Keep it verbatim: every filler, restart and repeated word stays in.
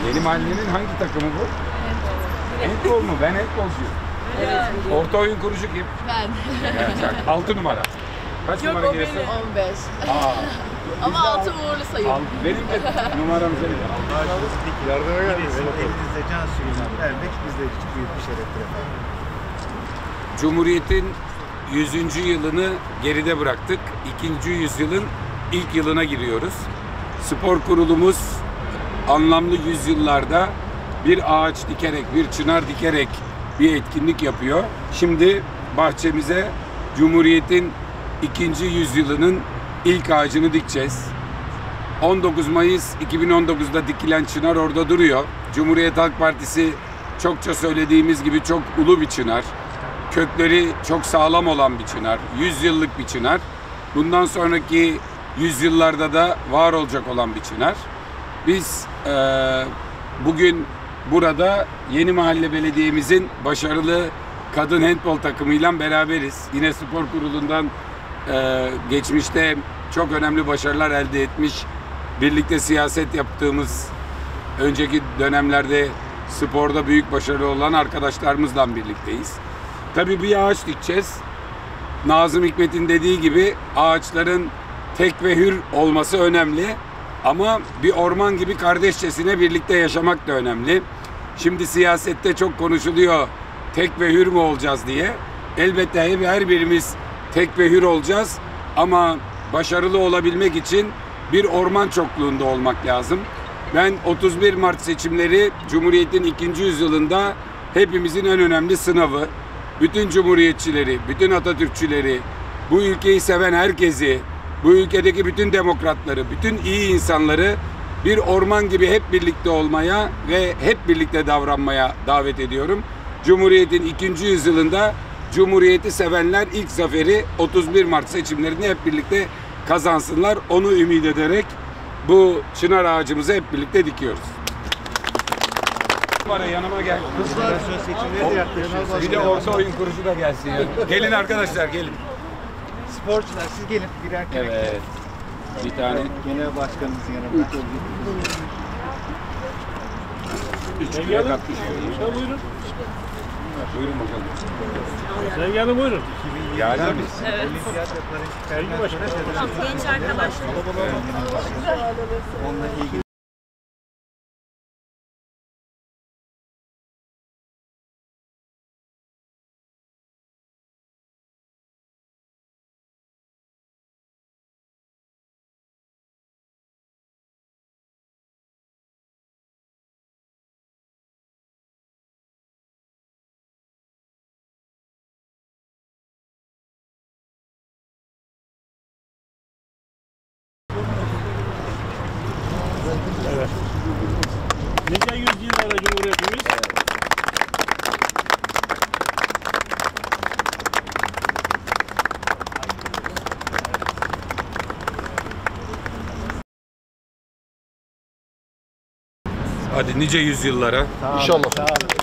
Yeni mahallenin hangi takımı bu? Handball mu? Ben handballcuyum. Evet. Orta oyun kurucu kim? Ben. Evet, altı numara. Kaç Yok, numara o giriyorsun? benim. on beş. Aa. Ama altı uğurlu sayım. Al, benim de numaramızı verin. Yardıma geldiniz. Elinizde can suyuna vermek bizler için büyük bir şereftir efendim. Cumhuriyet'in yüzüncü yılını geride bıraktık. ikinci yüzyılın ilk yılına giriyoruz. Spor kurulumuz anlamlı yüzyıllarda bir ağaç dikerek, bir çınar dikerek bir etkinlik yapıyor. Şimdi bahçemize Cumhuriyet'in ikinci yüzyılının ilk ağacını dikeceğiz. on dokuz Mayıs iki bin on dokuz'da dikilen çınar orada duruyor. Cumhuriyet Halk Partisi çokça söylediğimiz gibi çok ulu bir çınar. Kökleri çok sağlam olan bir çınar. yüz yıllık bir çınar. Bundan sonraki yüzyıllarda da var olacak olan bir çınar. Biz e, bugün burada Yeni Mahalle Belediye'mizin başarılı kadın handball takımıyla beraberiz. Yine spor kurulundan e, geçmişte çok önemli başarılar elde etmiş, birlikte siyaset yaptığımız, önceki dönemlerde sporda büyük başarılı olan arkadaşlarımızla birlikteyiz. Tabii bir ağaç dikeceğiz. Nazım Hikmet'in dediği gibi ağaçların tek ve hür olması önemli. Ama bir orman gibi kardeşçesine birlikte yaşamak da önemli. Şimdi siyasette çok konuşuluyor, tek ve hür mü olacağız diye. Elbette her birimiz tek ve hür olacağız. Ama başarılı olabilmek için bir orman çokluğunda olmak lazım. Ben otuz bir Mart seçimleri Cumhuriyet'in ikinci yüzyılında hepimizin en önemli sınavı. Bütün cumhuriyetçileri, bütün Atatürkçüleri, bu ülkeyi seven herkesi, bu ülkedeki bütün demokratları, bütün iyi insanları bir orman gibi hep birlikte olmaya ve hep birlikte davranmaya davet ediyorum. Cumhuriyet'in ikinci yüzyılında Cumhuriyeti sevenler ilk zaferi otuz bir Mart seçimlerini hep birlikte kazansınlar. Onu ümit ederek bu çınar ağacımızı hep birlikte dikiyoruz. Bana yanıma gel. Kızlar seçimleri de yaklaşıyor. Bir de orta oyun kurucu da gelsin ya. Gelin arkadaşlar, gelin. Sporcular siz gelin birer kere. Evet. Bir tane. Genel başkanımızın yanında. Üç kere katmış. Buyurun. Buyurun bakalım. Sevgi Hanım buyurun. Yani biz. Evet. Olimpiyat yaparız. Sevgi Başkanım. Genç arkadaşlar. Onunla ilgili. Evet. Nice yüzyıllara Cumhuriyetimiz. Hadi nice yüzyıllara. İnşallah.